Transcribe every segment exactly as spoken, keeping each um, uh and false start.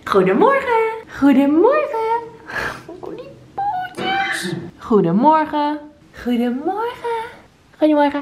Goedemorgen. Goedemorgen. Goedemorgen. Goedemorgen. Goedemorgen.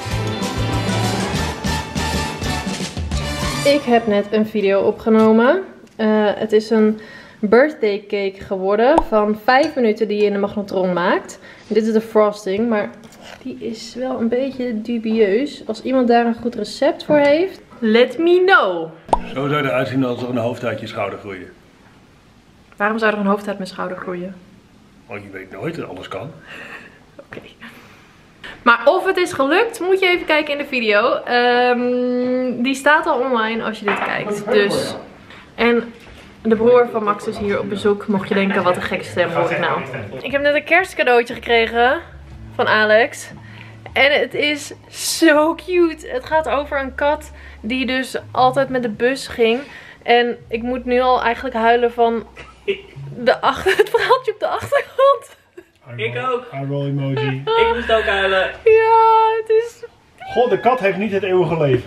Ik heb net een video opgenomen. Uh, het is een birthday cake geworden van vijf minuten die je in de magnetron maakt. Dit is de frosting, maar die is wel een beetje dubieus. Als iemand daar een goed recept voor heeft, let me know. Zo zou eruit zien als er een hoofd uit je schouder groeien. Waarom zou er een hoofd uit mijn schouder groeien? Oh, je weet nooit, alles kan. Oké. Okay. Maar of het is gelukt, moet je even kijken in de video. Um, die staat al online als je dit kijkt. Dus. En de broer van Max is hier op bezoek. Mocht je denken, wat een gekke stem hoor ik nou. Ik heb net een kerstcadeautje gekregen van Alex. En het is zo cute. Het gaat over een kat die dus altijd met de bus ging. En ik moet nu al eigenlijk huilen van de achter het verhaaltje op de achtergrond. Ik ook. Eyebrow emoji. Ik moest ook huilen. Ja, het is... God, de kat heeft niet het eeuwige leven.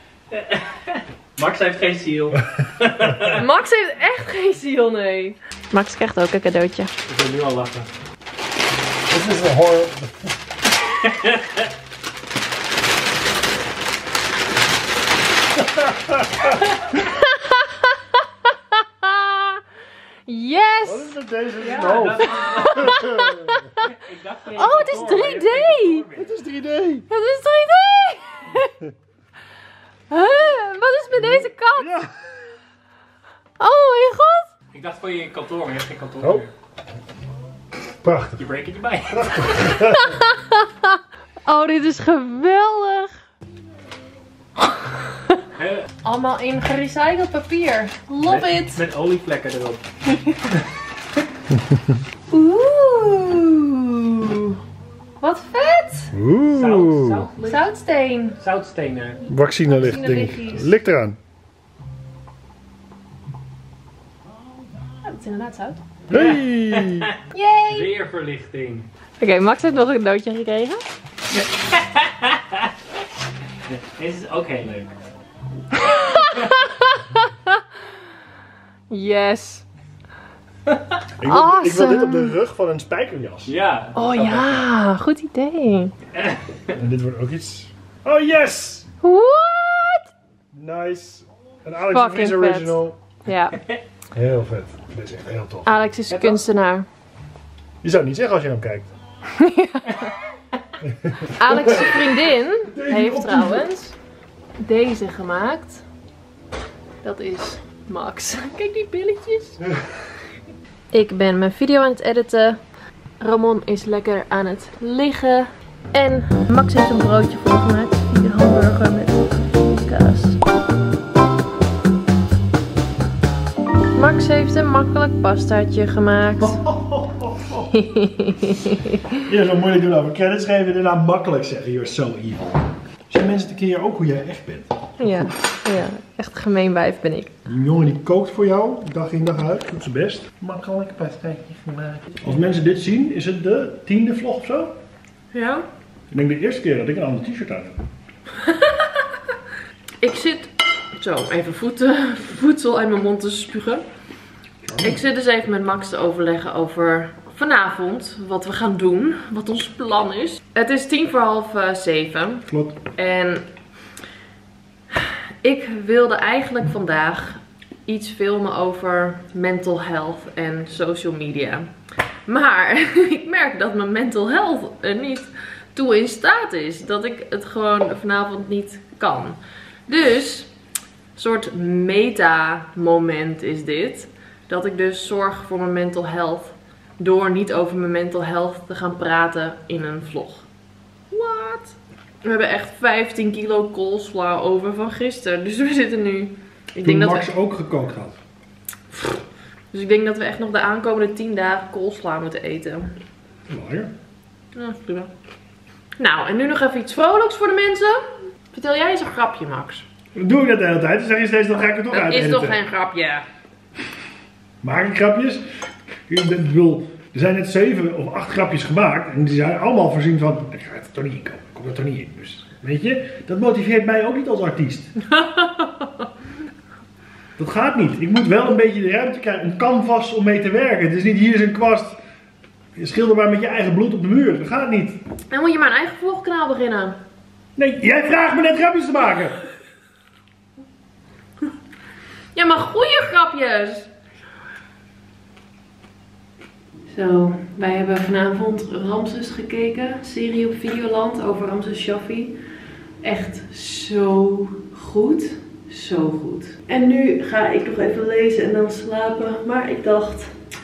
Max heeft geen ziel. Max heeft echt geen ziel, nee. Max krijgt ook een cadeautje. Ik wil nu al lachen. Dit is een horror. Yes! Wat is met deze Ja, hoofd? Ik dacht, Oh, het is drie D! Het is drie D! Het is drie D! Huh? Wat is met deze kat? Ja. Oh mijn god! Ik dacht voor je kantoor, maar je hebt geen kantoor Oh. meer. Prachtig. Je breekt het je bij. Oh, dit is geweldig! He? Allemaal in gerecycled papier. Love met, it! Met olievlekken erop. Oeh! Wat vet! Oeh. Zout, zout, Zoutsteen. zoutstenen. Vaccinelicht ding. Vaccinelichtjes. Lik eraan. Ja, dat is inderdaad zout. Hey! Yay! Weerverlichting. Oké, okay, Max heeft nog een cadeautje gekregen. Deze is ook heel leuk. Yes. Ik wil, ik wil dit op de rug van een spijkerjas. Ja. Oh ja, goed idee. En dit wordt ook iets. Oh yes! What? Nice. Een Alex de Vries Fucking vet. original. Ja, Heel vet. Dit is echt heel tof. Alex is kunstenaar. Je zou het niet zeggen als je hem kijkt. Alex' vriendin heeft trouwens deze gemaakt. Dat is Max. Kijk die billetjes. Ik ben mijn video aan het editen. Ramon is lekker aan het liggen. En Max heeft een broodje voorgemaakt. Een hamburger met kaas. Max heeft een makkelijk pastaatje gemaakt. Je zo moeilijk doen over credits geven en daarna makkelijk zeggen. You're so evil. Zien mensen een keer ook hoe jij echt bent? Ja, ja, echt gemeen wijf ben ik. Die jongen die kookt voor jou, dag in dag uit, doet zijn best. Makkelijk pastaatje gemaakt. Als mensen dit zien, is het de tiende vlog of zo? Ja? Ik denk de eerste keer dat ik een ander t-shirt aan heb. Ik zit... Zo, even voeten, voedsel uit mijn mond te spugen. Ik zit dus even met Max te overleggen over vanavond wat we gaan doen. Wat ons plan is. Het is tien voor half uh, zeven. Klopt. En ik wilde eigenlijk vandaag iets filmen over mental health en social media. Maar ik merk dat mijn mental health er niet toe in staat is. Dat ik het gewoon vanavond niet kan. Dus... Een soort meta-moment is dit. Dat ik dus zorg voor mijn mental health. Door niet over mijn mental health te gaan praten in een vlog. What? We hebben echt vijftien kilo coleslaw over van gisteren. Dus we zitten nu... Ik Toen denk dat Max we... ook gekookt had. Dus ik denk dat we echt nog de aankomende tien dagen coleslaw moeten eten. Mooi. Ja, prima. Nou, en nu nog even iets vrolijks voor de mensen. Vertel jij eens een grapje, Max. Dat doe ik dat de hele tijd. Dan zeg je steeds, dan ga ik er toch Dat uit is editen. toch geen grapje? Maak ik grapjes? Ik bedoel, er zijn net zeven of acht grapjes gemaakt. En die zijn allemaal voorzien van, ik ga er toch niet in komen. Ik kom er toch niet in. Dus, weet je, dat motiveert mij ook niet als artiest. Dat gaat niet. Ik moet wel een beetje de ruimte krijgen, een canvas om mee te werken. Het is niet hier is een kwast. Je schilder maar met je eigen bloed op de muur. Dat gaat niet. Dan moet je maar een eigen vlogkanaal beginnen. Nee, jij vraagt me net grapjes te maken. Ja, maar goede grapjes. Zo, wij hebben vanavond Ramses gekeken. Serie op Videoland over Ramses Shaffi. Echt zo goed. Zo goed. En nu ga ik nog even lezen en dan slapen. Maar ik dacht,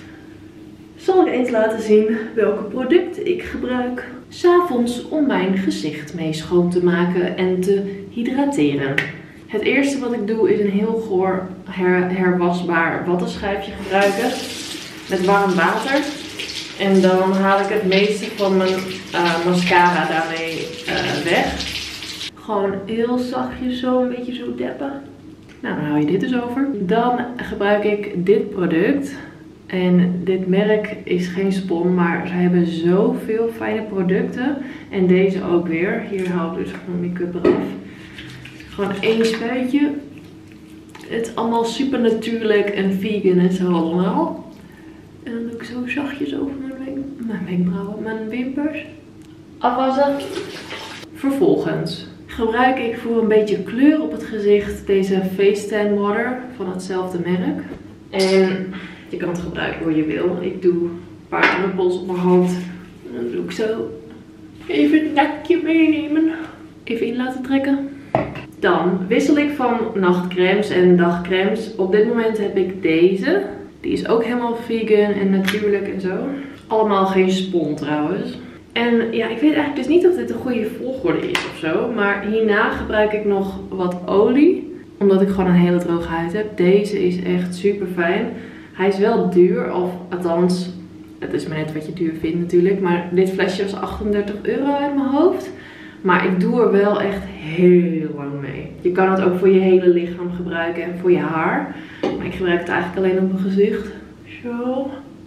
zal ik eens laten zien welke producten ik gebruik 's avonds om mijn gezicht mee schoon te maken en te hydrateren. Het eerste wat ik doe is een heel goor her herwasbaar wattenschijfje gebruiken met warm water. En dan haal ik het meeste van mijn uh, mascara daarmee uh, weg. Gewoon heel zachtjes zo een beetje zo deppen. Nou, dan hou je dit dus over. Dan gebruik ik dit product. En dit merk is geen spon, maar ze hebben zoveel fijne producten. En deze ook weer. Hier haal ik dus gewoon make-up eraf. Gewoon één spuitje. Het is allemaal super natuurlijk en vegan en zo allemaal. En dan doe ik zo zachtjes over mijn, wenk mijn wenkbrauwen, mijn wimpers. Afwassen. Vervolgens gebruik ik voor een beetje kleur op het gezicht deze Face Tan Water van hetzelfde merk. En je kan het gebruiken hoe je wil. Ik doe een paar druppels op mijn hand. En dan doe ik zo even het nakje meenemen. Even in laten trekken. Dan wissel ik van nachtcremes en dagcremes. Op dit moment heb ik deze. Die is ook helemaal vegan en natuurlijk en zo. Allemaal geen spon trouwens. En ja, ik weet eigenlijk dus niet of dit een goede volgorde is of zo. Maar hierna gebruik ik nog wat olie. Omdat ik gewoon een hele droge huid heb. Deze is echt super fijn. Hij is wel duur. Of althans, het is maar net wat je duur vindt natuurlijk. Maar dit flesje was achtendertig euro uit mijn hoofd. Maar ik doe er wel echt heel lang mee. Je kan het ook voor je hele lichaam gebruiken en voor je haar. Maar ik gebruik het eigenlijk alleen op mijn gezicht. Zo.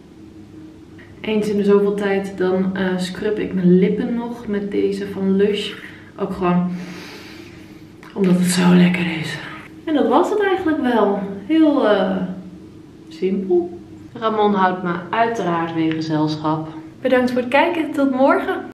Eens in de zoveel tijd dan uh, scrub ik mijn lippen nog met deze van Lush. Ook gewoon omdat het zo lekker is. En dat was het eigenlijk wel. Heel uh, simpel. Ramon houdt me uiteraard weer gezelschap. Bedankt voor het kijken. Tot morgen.